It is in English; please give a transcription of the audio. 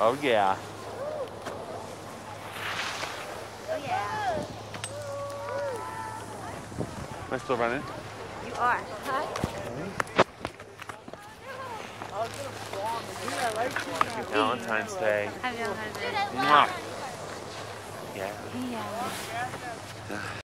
Oh yeah. Oh yeah. Am I still running? You are. Hi. Happy Valentine's Day. Happy Valentine's Day. Mwah. Yeah. Yeah.